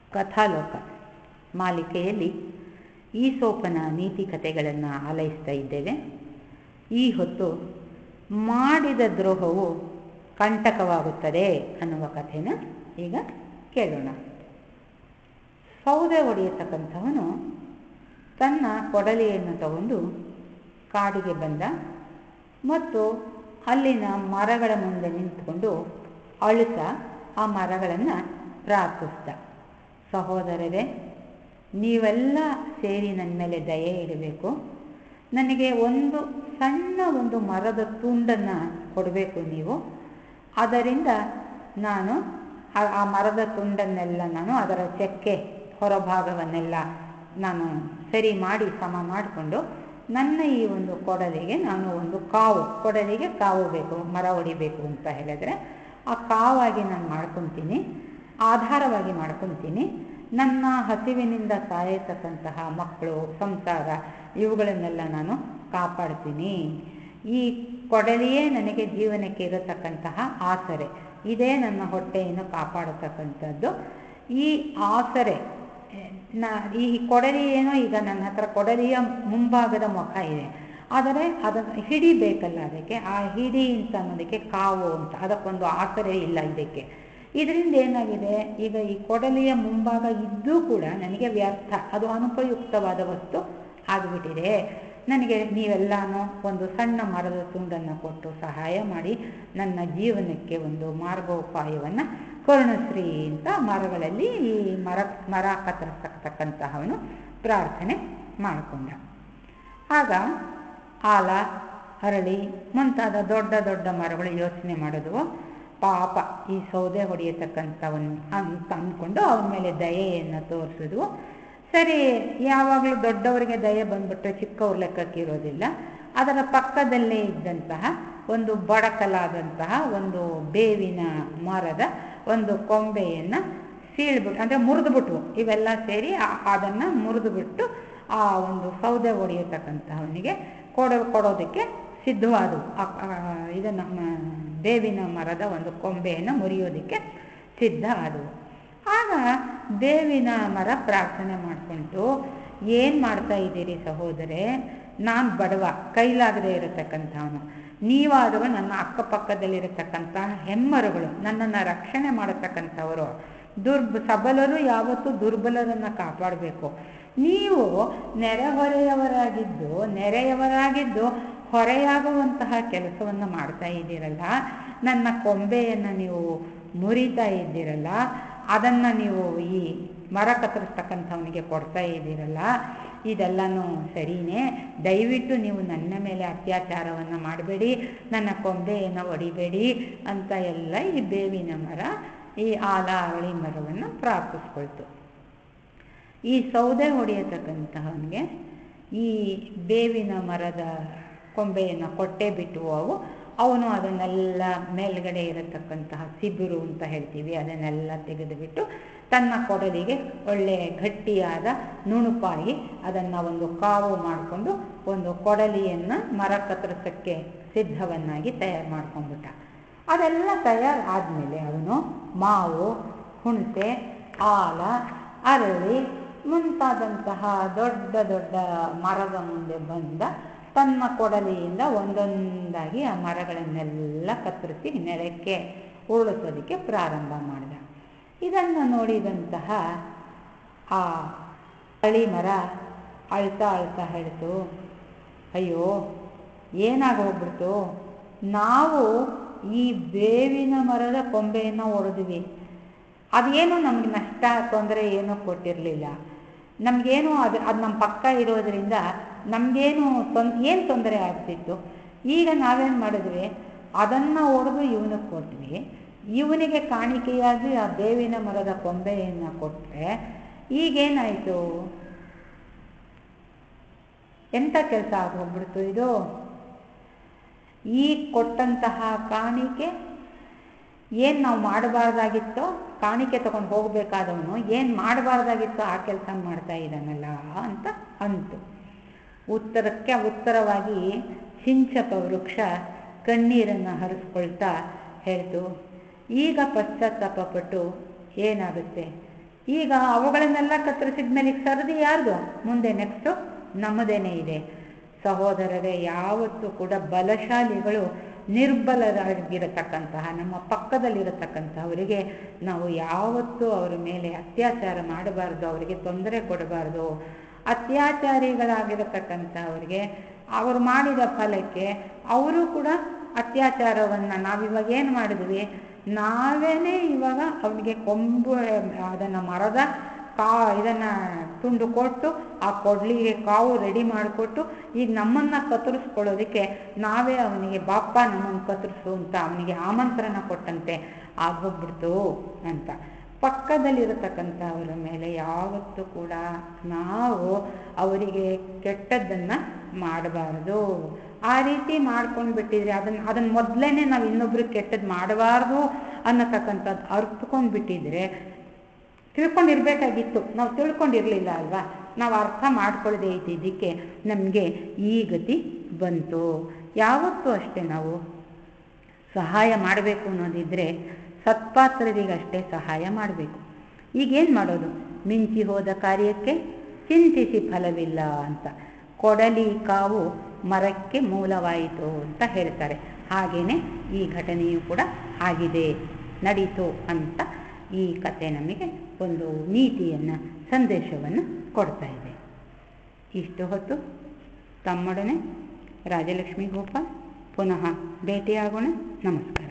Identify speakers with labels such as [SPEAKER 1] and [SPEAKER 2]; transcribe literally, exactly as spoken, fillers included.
[SPEAKER 1] ಕಥಾಲೋಕ ಮಾಲಿಕೆಯಲ್ಲಿ ಈಸೋಪನ ನೀತಿ ಕಥೆಗಳನ್ನು ಆಲೈಸ್ತಾ ಇದ್ದೇವೆ. ಈ ಹೊತ್ತು ಮಾಡಿದ ದ್ರೋಹವು ಕಂಟಕವಾಗುತ್ತದೆ ಅನ್ನುವ ಕಥೆನ ಈಗ ಕೇಳೋಣ. ಸೌದೆ ಹೊಡೆಯತಕ್ಕಂಥವನು ತನ್ನ ಕೊಡಲಿಯನ್ನು ತಗೊಂಡು ಕಾಡಿಗೆ ಬಂದ ಮತ್ತು ಅಲ್ಲಿನ ಮರಗಳ ಮುಂದೆ ನಿಂತುಕೊಂಡು ಅಳುತ್ತಾ ಆ ಮರಗಳನ್ನು ಪ್ರಾರ್ಥಿಸಿದ. ಸಹೋದರರೇ, ನೀವೆಲ್ಲ ಸೇರಿ ನನ್ನ ಮೇಲೆ ದಯೆ ಇಡಬೇಕು. ನನಗೆ ಒಂದು ಸಣ್ಣ ಒಂದು ಮರದ ತುಂಡನ್ನು ಕೊಡಬೇಕು ನೀವು. ಅದರಿಂದ ನಾನು ಆ ಮರದ ತುಂಡನ್ನೆಲ್ಲ ನಾನು ಅದರ ಚಕ್ಕೆ ಹೊರಭಾಗವನ್ನೆಲ್ಲ ನಾನು ಸರಿ ಮಾಡಿ ಸಮ ಮಾಡಿಕೊಂಡು ನನ್ನ ಈ ಒಂದು ಕೊಡಲಿಗೆ ನಾನು ಒಂದು ಕಾವು, ಕೊಡಲಿಗೆ ಕಾವು ಬೇಕು, ಮರ ಹೊಡಿಬೇಕು ಅಂತ ಹೇಳಿದ್ರೆ ಆ ಕಾವಾಗಿ ನಾನು ಮಾಡ್ಕೊತೀನಿ, ಆಧಾರವಾಗಿ ಮಾಡ್ಕೊತೀನಿ. ನನ್ನ ಹಸಿವಿನಿಂದ ಸಾಯತಕ್ಕಂತಹ ಮಕ್ಕಳು, ಸಂಸಾರ ಇವುಗಳನ್ನೆಲ್ಲ ನಾನು ಕಾಪಾಡ್ತೀನಿ. ಈ ಕೊಡಲಿಯೇ ನನಗೆ ಜೀವನಕ್ಕೆ ಇರತಕ್ಕಂತಹ ಆಸರೆ, ಇದೇ ನನ್ನ ಹೊಟ್ಟೆಯನ್ನು ಕಾಪಾಡತಕ್ಕಂಥದ್ದು. ಈ ಆಸರೆ ನ ಈ ಕೊಡಲಿ ಏನೋ ಈಗ ನನ್ನ ಹತ್ರ ಕೊಡಲಿಯ ಮುಂಭಾಗದ ಮುಖ ಇದೆ, ಆದರೆ ಅದನ್ನು ಹಿಡಿಬೇಕಲ್ಲ, ಅದಕ್ಕೆ ಆ ಹಿಡಿ ಅಂತ ಅನ್ನೋದಕ್ಕೆ ಕಾವು ಅಂತ, ಅದಕ್ಕೊಂದು ಆಸರೆ ಇಲ್ಲ ಇದಕ್ಕೆ. ಇದರಿಂದ ಏನಾಗಿದೆ, ಈಗ ಈ ಕೊಡಲಿಯ ಮುಂಭಾಗ ಇದ್ದೂ ಕೂಡ ನನಗೆ ವ್ಯರ್ಥ, ಅದು ಅನುಪಯುಕ್ತವಾದ ವಸ್ತು ಆಗಿಬಿಟ್ಟಿದೆ. ನನಗೆ ನೀವೆಲ್ಲನೂ ಒಂದು ಸಣ್ಣ ಮರದ ತುಂಡನ್ನು ಕೊಟ್ಟು ಸಹಾಯ ಮಾಡಿ ನನ್ನ ಜೀವನಕ್ಕೆ ಒಂದು ಮಾರ್ಗೋಪಾಯವನ್ನು ಕರುಣಿಸ್ರಿ ಅಂತ ಮರಗಳಲ್ಲಿ ಈ ಮರ ಮರ ಕತ್ತರಿಸ್ತಕ್ಕಂತಹವನು ಪ್ರಾರ್ಥನೆ ಮಾಡಿಕೊಂಡ. ಆಗ ಆಲ, ಅರಳಿ ಮುಂತಾದ ದೊಡ್ಡ ದೊಡ್ಡ ಮರಗಳು ಯೋಚನೆ ಮಾಡಿದ್ವು, ಪಾಪ ಈ ಸೌದೆ ಹೊಡೆಯತಕ್ಕಂಥವನು ಅಂತ ಅಂದ್ಕೊಂಡು ಅವನ ಮೇಲೆ ದಯೆಯನ್ನು ತೋರಿಸಿದ್ವು. ಸರಿ, ಯಾವಾಗಲೂ ದೊಡ್ಡವರಿಗೆ ದಯೆ ಬಂದ್ಬಿಟ್ರೆ ಚಿಕ್ಕವ್ರ ಲೆಕ್ಕಕ್ಕೆ ಇರೋದಿಲ್ಲ. ಅದರ ಪಕ್ಕದಲ್ಲೇ ಇದ್ದಂತಹ ಒಂದು ಬಡಕಲಾದಂತಹ ಒಂದು ಬೇವಿನ ಮರದ ಒಂದು ಕೊಂಬೆಯನ್ನು ಸೀಳ್ಬಿಟ್ಟು, ಅಂದರೆ ಮುರಿದುಬಿಟ್ವು, ಇವೆಲ್ಲ ಸೇರಿ ಅದನ್ನು ಮುರಿದುಬಿಟ್ಟು ಆ ಒಂದು ಸೌದೆ ಹೊಡೆಯತಕ್ಕಂತಹವನಿಗೆ ಕೊಡೋ ಕೊಡೋದಕ್ಕೆ ಸಿದ್ಧವಾದವು. ಇದನ್ನು ಬೇವಿನ ಮರದ ಒಂದು ಕೊಂಬೆಯನ್ನು ಮುರಿಯೋದಕ್ಕೆ ಸಿದ್ಧ ಆದವು. ಆಗ ಬೇವಿನ ಮರ ಪ್ರಾರ್ಥನೆ ಮಾಡಿಕೊಂಡು, ಏನು ಮಾಡ್ತಾ ಇದ್ದೀರಿ ಸಹೋದರೇ, ನಾನು ಬಡವ, ಕೈಲಾಗದೆ ಇರತಕ್ಕಂಥವನು, ನೀವಾದರೂ ನನ್ನ ಅಕ್ಕಪಕ್ಕದಲ್ಲಿರತಕ್ಕಂತಹ ಹೆಮ್ಮರುಗಳು, ನನ್ನನ್ನು ರಕ್ಷಣೆ ಮಾಡತಕ್ಕಂಥವರು. ದುರ್ಬ ಸಬಲರು ಯಾವತ್ತೂ ದುರ್ಬಲರನ್ನು ಕಾಪಾಡಬೇಕು. ನೀವು ನೆರೆಹೊರೆಯವರಾಗಿದ್ದು ನೆರೆಯವರಾಗಿದ್ದು ಹೊರೆಯಾಗುವಂತಹ ಕೆಲಸವನ್ನು ಮಾಡ್ತಾ ಇದ್ದೀರಲ್ಲ, ನನ್ನ ಕೊಂಬೆಯನ್ನು ನೀವು ಮುರಿತಾ ಇದ್ದೀರಲ್ಲ, ಅದನ್ನು ನೀವು ಈ ಮರ ಕತ್ತರಿಸ್ತಕ್ಕಂಥವನಿಗೆ ಕೊಡ್ತಾ ಇದ್ದೀರಲ್ಲ, ಇದೆಲ್ಲನೂ ಸರಿಯೇ? ದಯವಿಟ್ಟು ನೀವು ನನ್ನ ಮೇಲೆ ಅತ್ಯಾಚಾರವನ್ನು ಮಾಡಬೇಡಿ, ನನ್ನ ಕೊಂಬೆಯನ್ನು ಹೊಡಿಬೇಡಿ ಅಂತ ಎಲ್ಲ ಈ ಬೇವಿನ ಮರ, ಈ ಆಲ ಅರಳಿ ಮರವನ್ನು ಪ್ರಾರ್ಥಿಸ್ಕೊಳ್ತು. ಈ ಸೌದೆ ಹೊಡೆಯತಕ್ಕಂತಹವನಿಗೆ ಈ ಬೇವಿನ ಮರದ ಕೊಂಬೆಯನ್ನು ಕೊಟ್ಟೆ ಬಿಟ್ಟು ಅವು ಅವನು ಅದನ್ನೆಲ್ಲ ಮೇಲ್ಗಡೆ ಇರತಕ್ಕಂತಹ ಸಿಬಿರು ಅಂತ ಹೇಳ್ತೀವಿ, ಅದನ್ನೆಲ್ಲ ತೆಗೆದುಬಿಟ್ಟು ತನ್ನ ಕೊಡಲಿಗೆ ಒಳ್ಳೆ ಗಟ್ಟಿಯಾದ ನುಣುಪಾಗಿ ಅದನ್ನು ಒಂದು ಕಾವು ಮಾಡಿಕೊಂಡು ಒಂದು ಕೊಡಲಿಯನ್ನು ಮರ ಕತ್ತರಿಸೋಕ್ಕೆ ಸಿದ್ಧವನ್ನಾಗಿ ತಯಾರು ಮಾಡ್ಕೊಂಡ್ಬಿಟ್ಟ. ಅದೆಲ್ಲ ತಯಾರಾದಮೇಲೆ ಅವನು ಮಾವು, ಹುಣಸೆ, ಆಲ, ಅರಳಿ ಮುಂತಾದಂತಹ ದೊಡ್ಡ ದೊಡ್ಡ ಮರದ ಮುಂದೆ ಬಂದ ತನ್ನ ಕೊಡಲಿಯಿಂದ ಒಂದೊಂದಾಗಿ ಆ ಮರಗಳನ್ನೆಲ್ಲ ಕತ್ತರಿಸಿ ನೆಲಕ್ಕೆ ಉರುಳಿಸೋದಕ್ಕೆ ಪ್ರಾರಂಭ ಮಾಡಿದ. ಇದನ್ನು ನೋಡಿದಂತಹ ಆ ಅರಳಿ ಮರ ಅಳ್ತಾ ಅಳ್ತಾ ಹೇಳ್ತು, ಅಯ್ಯೋ ಏನಾಗೋಗ್ಬಿಡ್ತು, ನಾವು ಈ ಬೇವಿನ ಮರದ ಕೊಂಬೆಯನ್ನು ಒಡೆದ್ವಿ, ಅದೇನು ನಮ್ಗೆ ನಷ್ಟ ತೊಂದರೆ ಏನೂ ಕೊಟ್ಟಿರಲಿಲ್ಲ, ನಮಗೇನು ಅದು ಅದು ನಮ್ಮ ಪಕ್ಕ ಇರೋದರಿಂದ ನಮಗೇನು ತೊಂದ್ ಏನು ತೊಂದರೆ ಆಗ್ತಿತ್ತು. ಈಗ ನಾವೇನು ಮಾಡಿದ್ವಿ, ಅದನ್ನು ಒಡೆದು ಇವನಿಗೆ ಕೊಟ್ವಿ, ಇವನಿಗೆ ಕಾಣಿಕೆಯಾಗಿ ಆ ಬೇವಿನ ಮರದ ಕೊಂಬೆಯನ್ನು ಕೊಟ್ಟರೆ ಈಗೇನಾಯಿತು, ಎಂಥ ಕೆಲಸ ಆಗೋಗ್ಬಿಡ್ತು ಇದು. ಈ ಕೊಟ್ಟಂತಹ ಕಾಣಿಕೆ ಏನು ನಾವು ಮಾಡಬಾರ್ದಾಗಿತ್ತೋ, ಕಾಣಿಕೆ ತಗೊಂಡು ಹೋಗಬೇಕಾದವನು ಏನು ಮಾಡಬಾರ್ದಾಗಿತ್ತೋ ಆ ಕೆಲಸ ಮಾಡ್ತಾ ಇದ್ದಾನಲ್ಲ ಅಂತ ಅಂತು. ಉತ್ತರಕ್ಕೆ ಉತ್ತರವಾಗಿ ಸಿಂಚಕ ವೃಕ್ಷ ಕಣ್ಣೀರನ್ನು ಹರಿಸ್ಕೊಳ್ತಾ ಹೇಳ್ತು, ಈಗ ಪಶ್ಚಾತ್ತಾಪಪಟ್ಟು ಏನಾಗುತ್ತೆ, ಈಗ ಅವುಗಳನ್ನೆಲ್ಲ ಕತ್ತರಿಸಿದ ಮೇಲೆ ಈಗ ಸರದಿ ಯಾರ್ದು? ಮುಂದೆ ನೆಕ್ಸ್ಟು ನಮ್ಮದೇನೇ ಇದೆ. ಸಹೋದರರೇ, ಯಾವತ್ತೂ ಕೂಡ ಬಲಶಾಲಿಗಳು ನಿರ್ಬಲರಾಗಿರತಕ್ಕಂತಹ ನಮ್ಮ ಪಕ್ಕದಲ್ಲಿರತಕ್ಕಂಥವರಿಗೆ ನಾವು ಯಾವತ್ತೂ ಅವರ ಮೇಲೆ ಅತ್ಯಾಚಾರ ಮಾಡಬಾರ್ದು, ಅವರಿಗೆ ತೊಂದರೆ ಕೊಡಬಾರ್ದು. ಅತ್ಯಾಚಾರಿಗಳಾಗಿರತಕ್ಕಂಥವ್ರಿಗೆ ಅವರು ಮಾಡಿದ ಫಲಕ್ಕೆ ಅವರು ಕೂಡ ಅತ್ಯಾಚಾರವನ್ನು ನಾವಿವಾಗ ಏನು ಮಾಡಿದ್ವಿ, ನಾವೇನೇ ಇವಾಗ ಅವನಿಗೆ ಕೊಂಬು ಅದನ್ನು ಮರದ ಕಾ ಇದನ್ನು ತುಂಡು ಕೊಟ್ಟು ಆ ಕೊಡ್ಲಿಗೆ ಕಾವು ರೆಡಿ ಮಾಡಿಕೊಟ್ಟು ಈಗ ನಮ್ಮನ್ನು ಕತ್ತರಿಸ್ಕೊಳ್ಳೋದಕ್ಕೆ ನಾವೇ ಅವನಿಗೆ ಬಾಪ್ಪ ನಮ್ಮನ್ನು ಕತ್ತರಿಸು ಅಂತ ಅವನಿಗೆ ಆಮಂತ್ರಣ ಕೊಟ್ಟಂತೆ ಆಗೋಗ್ಬಿಡ್ತು ಅಂತ. ಪಕ್ಕದಲ್ಲಿರತಕ್ಕಂಥವರ ಮೇಲೆ ಯಾವತ್ತೂ ಕೂಡ ನಾವು ಅವರಿಗೆ ಕೆಟ್ಟದ್ದನ್ನು ಮಾಡಬಾರ್ದು. ಆ ರೀತಿ ಮಾಡ್ಕೊಂಡು ಬಿಟ್ಟಿದ್ರೆ ಅದನ್ನು ಅದನ್ನು ಮೊದಲೇ ನಾವು ಇನ್ನೊಬ್ರಿಗೆ ಕೆಟ್ಟದ್ದು ಮಾಡಬಾರ್ದು ಅನ್ನತಕ್ಕಂಥದ್ದು ಅರ್ಥಕೊಂಡು ಬಿಟ್ಟಿದ್ರೆ ತಿಳ್ಕೊಂಡಿರ್ಬೇಕಾಗಿತ್ತು. ನಾವು ತಿಳ್ಕೊಂಡಿರಲಿಲ್ಲ ಅಲ್ವಾ, ನಾವು ಅರ್ಥ ಮಾಡ್ಕೊಳ್ಳದೆ ಇದ್ದಿದ್ದಕ್ಕೆ ನಮಗೆ ಈ ಗತಿ ಬಂತು. ಯಾವತ್ತೂ ಅಷ್ಟೇ ನಾವು ಸಹಾಯ ಮಾಡಬೇಕು ಅನ್ನೋದಿದ್ದರೆ ಸತ್ಪಾತ್ರರಿಗಷ್ಟೇ ಸಹಾಯ ಮಾಡಬೇಕು. ಈಗೇನು ಮಾಡೋದು? ಮಿಂಚಿ ಹೋದ ಕಾರ್ಯಕ್ಕೆ ಚಿಂತಿಸಿ ಫಲವಿಲ್ಲ ಅಂತ. ಕೊಡಲಿ ಕಾವು ಮರಕ್ಕೆ ಮೂಲವಾಯಿತು ಅಂತ ಹೇಳ್ತಾರೆ. ಹಾಗೆಯೇ ಈ ಘಟನೆಯು ಕೂಡ ಆಗಿದೆ, ನಡೀತು ಅಂತ ಈ ಕಥೆ ನಮಗೆ ಒಂದು ನೀತಿಯನ್ನು, ಸಂದೇಶವನ್ನು ಕೊಡ್ತಾ ಇದೆ. ಇಷ್ಟು ಹೊತ್ತು ತಮ್ಮೊಡನೆ ರಾಜಲಕ್ಷ್ಮಿ ಗೋಪಾಲ್. ಪುನಃ ಭೇಟಿಯಾಗೋಣ. ನಮಸ್ಕಾರ.